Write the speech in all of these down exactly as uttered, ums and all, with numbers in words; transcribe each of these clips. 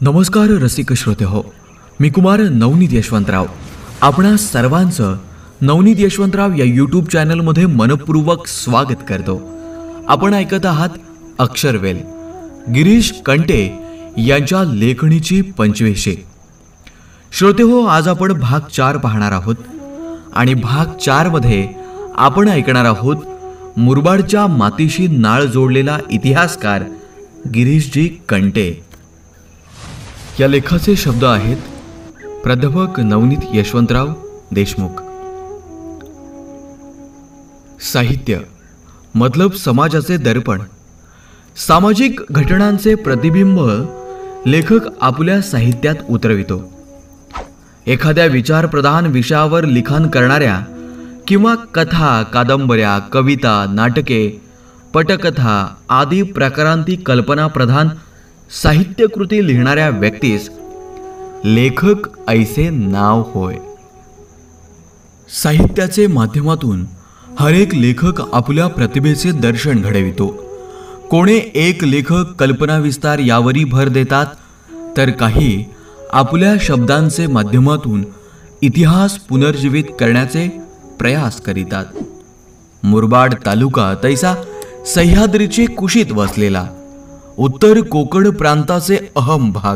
नमस्कार रसिक श्रोते हो, मी कुमार नवनीत यशवंतराव आपणा सर्वांचं नवनीत यशवंतराव या यूट्यूब चॅनलमध्ये मनपूर्वक स्वागत करतो। आपण ऐकत आहात अक्षरवेल गिरीश कंटे यांच्या लेखणीची पंचवीसशे। श्रोते हो, आज आपण भाग चार पाहणार आहोत आणि भाग चार मध्ये आपण ऐकणार आहोत मुरबाडच्या मातीशी नाळ जोडलेला इतिहासकार गिरीशजी कंटे। या लेखाचे शब्द आहेत प्राध्यापक नवनीत यशवंतराव देशमुख। साहित्य मतलब समाजाचे दर्पण, सामाजिक घटनांचे प्रतिबिंब लेखक आपल्या साहित्यात उतरवितो। एखाद्या विचारप्रधान विषयावर लिखाण करणाऱ्या किंवा कथा, कादंबऱ्या, कविता, नाटके, पटकथा आदी प्रकारांती कल्पना प्रधान साहित्यकृती लिहिणाऱ्या व्यक्तीस लेखक ऐसे नाव होय। साहित्याचे माध्यमातून हर एक लेखक आपल्या प्रतिभेचे दर्शन घडवितो। कोणे एक लेखक कल्पना विस्तार यावरी भर देतात, तर काही आपल्या शब्दांचे माध्यमातून इतिहास पुनर्जीवित करण्याचे प्रयास करीतात। मुरबाड तालुका तैसा सह्याद्रीचे कुशीत वसलेला उत्तर कोकण प्रांताचे अहम भाग,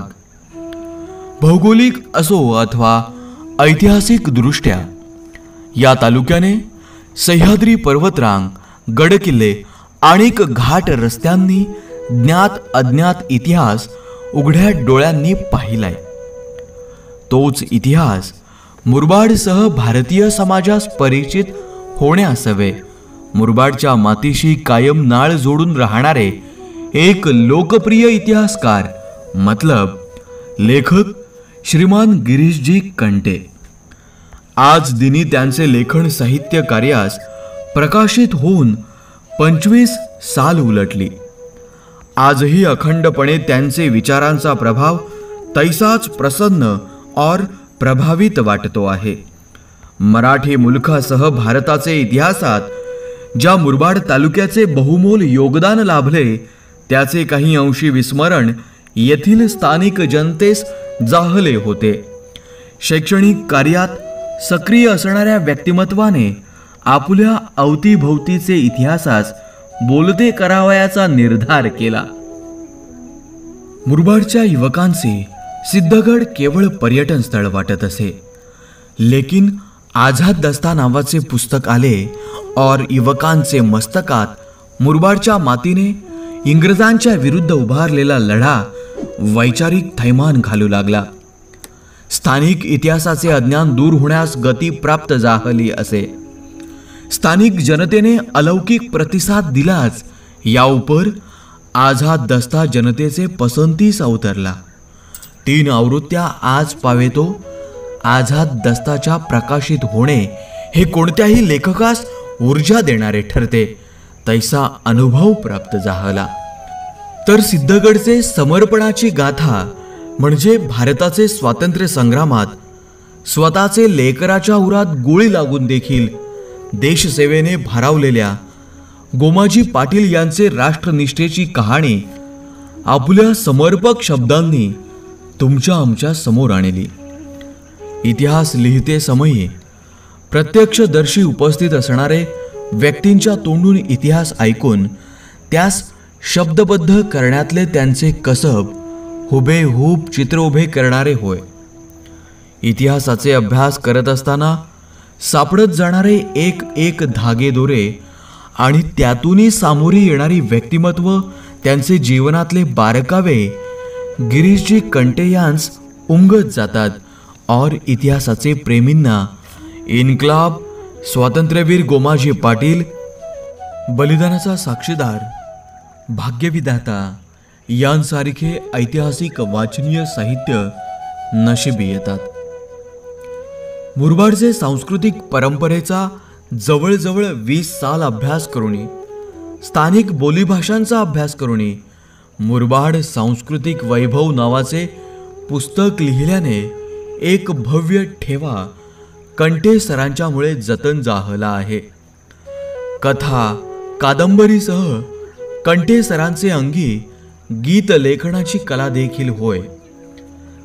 भौगोलिक असो अथवा ऐतिहासिक दृष्ट्या या तालुक्याने सह्याद्री पर्वतरांग, गडकिल्ले आणि घाट रस्त्यांनी ज्ञात अज्ञात इतिहास उघड्या डोळ्यांनी पाहिलाय। तोच इतिहास मुरबाडसह भारतीय समाजास परिचित होण्यासवे मुरबाडच्या मातीशी कायम नाळ जोडून राहणारे एक लोकप्रिय इतिहासकार मतलब लेखक श्रीमान गिरीशजी कंटे। आज दिनी त्यांचे लेखन साहित्य कार्यास प्रकाशित होऊन पंचवीस साल उलटली। आजही अखंडपणे त्यांचे विचारांचा प्रभाव तैसाच प्रसन्न और प्रभावित वाटतो आहे। मराठी मुलखासह भारताचे इतिहासात ज्या मुरबाड तालुक्याचे बहुमोल योगदान लाभले, त्याचे काही अंशी विस्मरण येथील स्थानिक जनतेस जाहले होते। शैक्षणिक कार्यात सक्रिय असणाऱ्या व्यक्तिमत्वाने आपल्या अवतीभोवतीचे इतिहासास बोलते करावयाचा निर्धार केला। मुरबाडच्या युवकांचे सिद्धगड केवळ पर्यटन स्थळ वाटत असे, लेकिन आझाद दस्ता नावाचे पुस्तक आले और युवकांचे मस्तकात मुरबाडच्या मातीने इंग्रजांच्या विरुद्ध उभारलेला लढा वैचारिक थैमान घालू लागला। स्थानिक इतिहासाचे अज्ञान दूर होण्यास गती प्राप्त झाली असे। स्थानिक जनतेने अलौकिक प्रतिसाद दिलाच, या उपर आझाद दस्ता जनतेचे पसंतीस अवतरला। तीन आवृत्त्या आज पावेतो आझाद दस्ताच्या प्रकाशित होणे हे कोणत्याही लेखकास ऊर्जा देणारे ठरते, तैसा अनुभव प्राप्त झाला। तर सिद्धगडचे समर्पणाची गाथा म्हणजे भारताचे स्वातंत्र्य संग्रामात स्वतःचे लेकराच्या उरात गोळी लागून देखील देशसेवेने भारावलेल्या गोमाजी पाटील यांचे राष्ट्रनिष्ठेची कहाणी आपल्या समर्पक शब्दांनी तुमच्या आमच्या समोर आणली। इतिहास लिहिते समयी प्रत्यक्षदर्शी उपस्थित असणारे व्यक्तींच्या तोंडून इतिहास ऐकून त्यास शब्दबद्ध करण्यातले त्यांचे कसब हुबेहूब चित्र उभे करणारे होय। इतिहासाचे अभ्यास करत असताना सापडत जाणारे एक एक धागेदोरे आणि त्यातूनही सामोरी येणारी व्यक्तिमत्व, त्यांचे जीवनातले बारकावे गिरीशजी कंटे यांस उमगत जातात और इतिहासाचे प्रेमींना इन्क्लाब, स्वातंत्र्यवीर गोमाजी पाटील, बलिदानाचा साक्षीदार, भाग्यविधाता यांसारखे ऐतिहासिक वाचनीय साहित्य नशिबी येतात। मुरबाडचे सांस्कृतिक परंपरेचा जवळजवळ वीस साल अभ्यास करून, स्थानिक बोलीभाषांचा अभ्यास करून मुरबाड सांस्कृतिक वैभव नावाचे पुस्तक लिहिल्याने एक भव्य ठेवा कंटे सरांच्यामुळे जतन झाला आहे। कथा, कादंबरीसह कंटे सरांचे अंगी गीत लेखनाची कला देखील होय।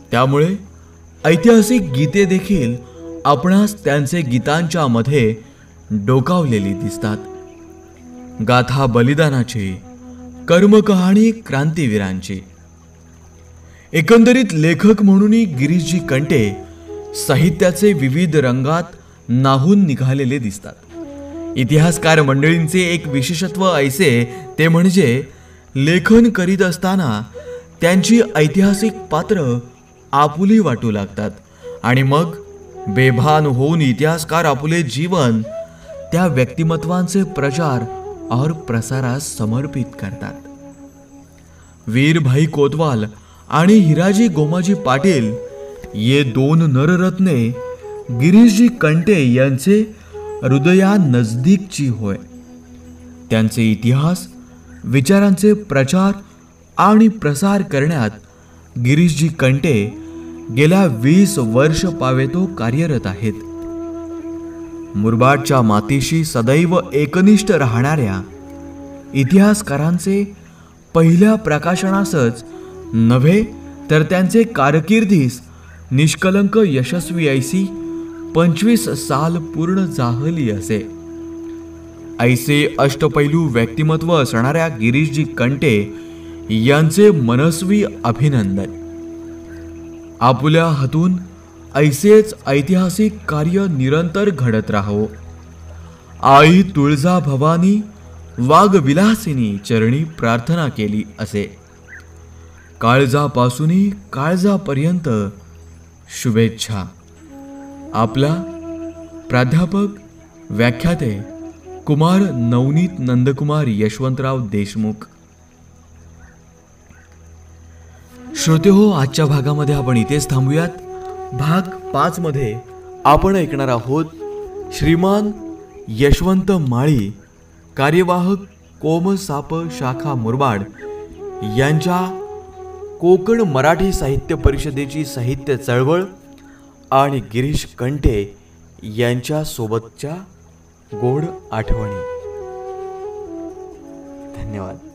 त्यामुळे ऐतिहासिक गीते देखील आपणास त्यांचे गीतांच्या मध्ये डोकावलेली दिसतात. गाथा बलिदानाची, कर्मकहाणी क्रांतीवीरांची. एकंदरीत लेखक म्हणून गिरीशजी कंटे साहित्याचे विविध रंगात नाहून निघालेले दिसतात. इतिहासकार मंडळींचे एक विशेषत्व ऐसे ते म्हणजे लेखन करीत असताना त्यांची ऐतिहासिक पात्र आपुली वाटू लागतात आणि मग बेभान होऊन इतिहासकार आपुले जीवन त्या व्यक्तिमत्वांचे प्रचार और प्रसारास समर्पित करतात. वीरभाई कोतवाल आणि हिराजी गोमाजी पाटील ये दोन नररत्ने गिरीशजी कंटे यांचे हृदया नजदीकची होय. त्यांचे इतिहास विचारांचे प्रचार आणि प्रसार करण्यात गिरीशजी कंटे गेल्या वीस वर्ष पावेतो कार्यरत आहेत. मुरबाडच्या मातीशी सदैव एकनिष्ठ राहणाऱ्या इतिहासकारांचे पहिल्या प्रकाशनासच नव्हे तर त्यांचे कारकिर्दीस निष्कलंक यशस्वी ऐसी पंचवीस साल पूर्ण जाहली असे. ऐसे अष्टपैलू व्यक्तिमत्व असणाऱ्या गिरीशजी कंटे यांचे मनस्वी अभिनंदन. आपुल्या हातून ऐसेच ऐतिहासिक कार्य निरंतर घडत राहो. आई तुळजा भवानी वाघविलासिनी चरणी प्रार्थना केली असे. काळजापासून काळजापर्यंत शुभेच्छा. आपला प्राध्यापक व्याख्याते कुमार नवनीत नंदकुमार यशवंतराव देशमुख. श्रोते हो, आजच्या भागामध्ये आपण इथेच थांबूयात. भाग पाच मध्ये आपण ऐकणार आहोत श्रीमान यशवंत माळी, कार्यवाहक कोमसाप शाखा मुरबाड यांच्या कोकण मराठी साहित्य परिषदेची साहित्य चळवळ आणि गिरीश कंटे यांच्या सोबतच्या गोड आठवणी. धन्यवाद.